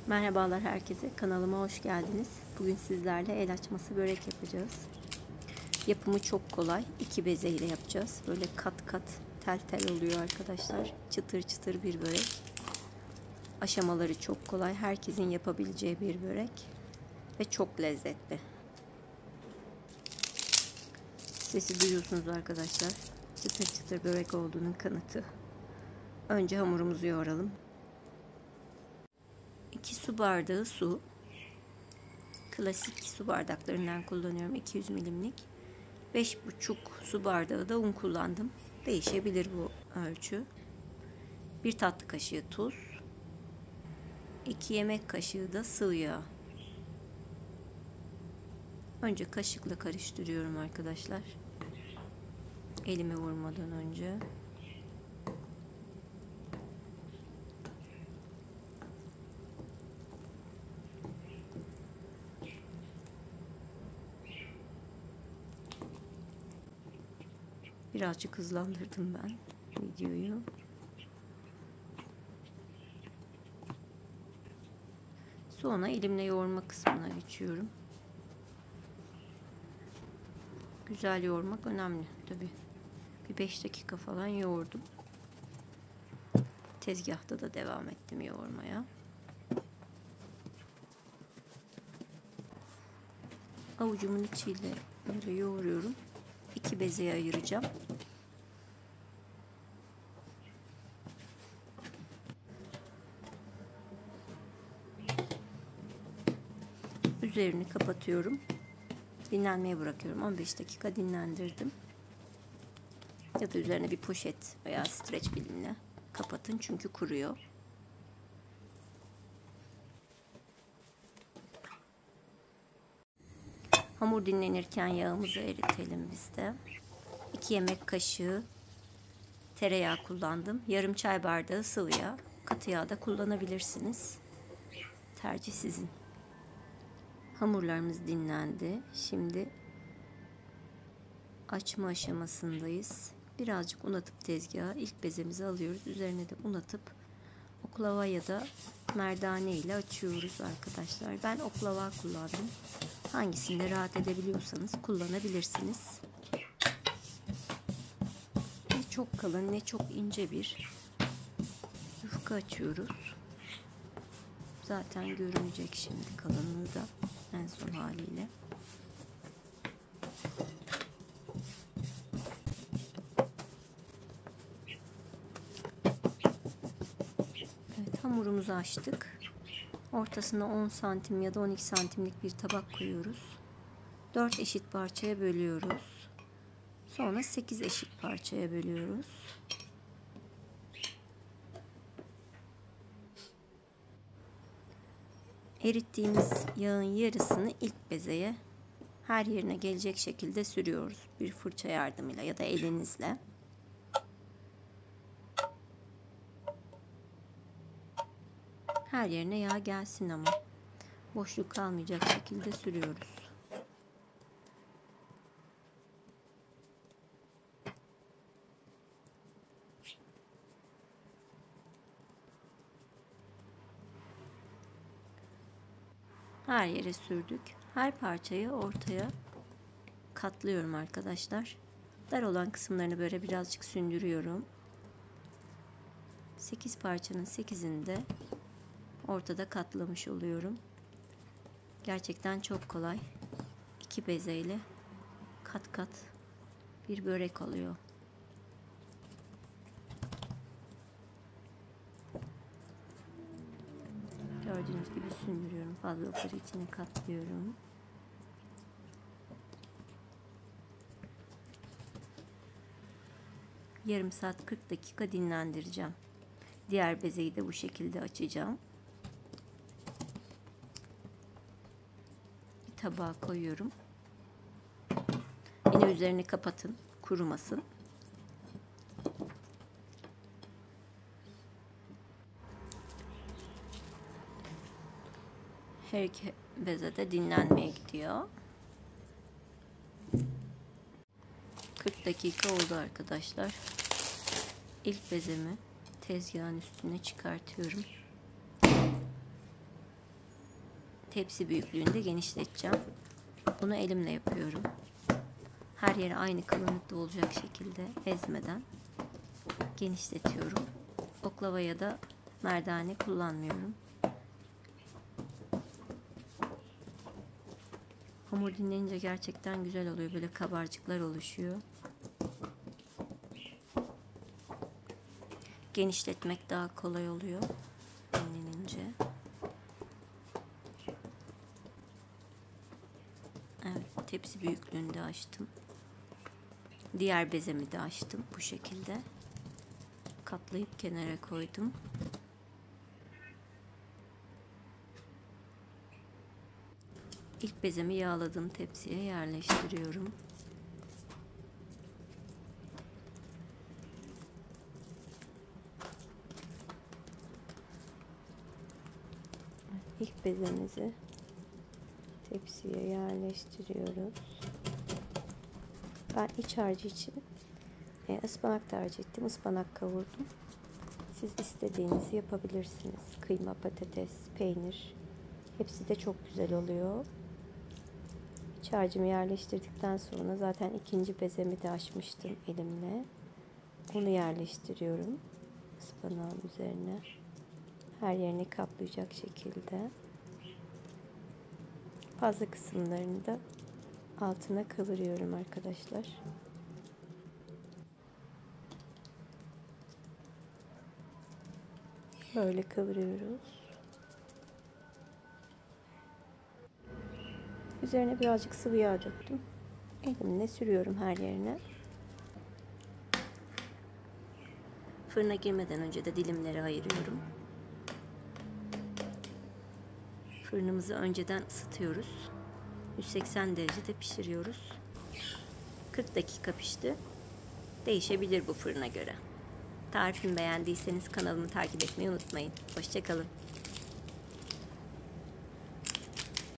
Merhabalar herkese, kanalıma hoş geldiniz. Bugün sizlerle el açması börek yapacağız. Yapımı çok kolay. 2 beze ile yapacağız. Böyle kat kat tel tel oluyor arkadaşlar. Çıtır çıtır bir börek. Aşamaları çok kolay. Herkesin yapabileceği bir börek. Ve çok lezzetli. Sesi duyuyorsunuz arkadaşlar. Çıtır çıtır börek olduğunun kanıtı. Önce hamurumuzu yoğuralım. 2 su bardağı su. Klasik su bardaklarından kullanıyorum. 200 milimlik. 5,5 su bardağı da un kullandım. Değişebilir bu ölçü. 1 tatlı kaşığı tuz. 2 yemek kaşığı da sıvı yağ. Önce kaşıkla karıştırıyorum arkadaşlar. Elime vurmadan önce. Birazcık hızlandırdım ben videoyu. Sonra elimle yoğurma kısmına geçiyorum. Güzel yoğurmak önemli tabi. Bir 5 dakika falan yoğurdum. Tezgahta da devam ettim yoğurmaya. Avucumun içiyle böyle yoğuruyorum. 2 bezeye ayıracağım. Üzerini kapatıyorum. Dinlenmeye bırakıyorum. 15 dakika dinlendirdim. Ya da üzerine bir poşet veya streç filmle kapatın çünkü kuruyor. Hamur dinlenirken yağımızı eritelim biz de. 2 yemek kaşığı tereyağı kullandım. Yarım çay bardağı sıvı yağ. Katı yağ da kullanabilirsiniz. Tercih sizin. Hamurlarımız dinlendi. Şimdi açma aşamasındayız. Birazcık un atıp tezgaha ilk bezemizi alıyoruz. Üzerine de un atıp oklava ya da merdane ile açıyoruz arkadaşlar. Ben oklava kullandım. Hangisinde rahat edebiliyorsanız kullanabilirsiniz. Ne çok kalın ne çok ince bir yufka açıyoruz. Zaten görünecek şimdi kalınlığı da en son haliyle. Evet, hamurumuzu açtık. Ortasına 10 santim ya da 12 santimlik bir tabak koyuyoruz. 4 eşit parçaya bölüyoruz. Sonra 8 eşit parçaya bölüyoruz. Erittiğimiz yağın yarısını ilk bezeye her yerine gelecek şekilde sürüyoruz. Bir fırça yardımıyla ya da elinizle. Her yerine yağ gelsin ama boşluk kalmayacak şekilde sürüyoruz. Her yere sürdük. Her parçayı ortaya katlıyorum arkadaşlar. Dar olan kısımlarını böyle birazcık sündürüyorum. 8 parçanın 8'ini de ortada katlamış oluyorum. Gerçekten çok kolay. 2 bezeyle kat kat bir börek oluyor. Gördüğünüz gibi sündürüyorum. Fazlalıkları içine katlıyorum. Yarım saat 40 dakika dinlendireceğim. Diğer bezeyi de bu şekilde açacağım. Bir tabağa koyuyorum. Yine üzerini kapatın. Kurumasın. Her iki beze de dinlenmeye gidiyor. 40 dakika oldu arkadaşlar. İlk bezemi tezgahın üstüne çıkartıyorum. tepsi büyüklüğünde genişleteceğim. Bunu elimle yapıyorum. Her yeri aynı kalınlıkta olacak şekilde ezmeden genişletiyorum. Oklava ya da merdane kullanmıyorum. Hamur dinlenince gerçekten güzel oluyor. Böyle kabarcıklar oluşuyor. Genişletmek daha kolay oluyor dinlenince. Evet, tepsi büyüklüğünde açtım. Diğer bezemi de açtım bu şekilde. Katlayıp kenara koydum. İlk bezemi yağladığım tepsiye yerleştiriyorum. İlk bezemizi tepsiye yerleştiriyoruz. Ben iç harcı için ıspanak tercih ettim. Ispanak kavurdum. Siz istediğinizi yapabilirsiniz. Kıyma, patates, peynir. Hepsi de çok güzel oluyor. İç harcımı yerleştirdikten sonra zaten ikinci bezemi de açmıştım elimle. Onu yerleştiriyorum ıspanağın üzerine. Her yerini kaplayacak şekilde. Fazla kısımlarını da altına kıvırıyorum arkadaşlar. Böyle kıvırıyoruz. Üzerine birazcık sıvı yağ döktüm. Elimle sürüyorum her yerine. Fırına girmeden önce de dilimleri ayırıyorum. Fırınımızı önceden ısıtıyoruz. 180 derecede pişiriyoruz. 40 dakika pişti. Değişebilir bu fırına göre. Tarifimi beğendiyseniz kanalımı takip etmeyi unutmayın. Hoşça kalın.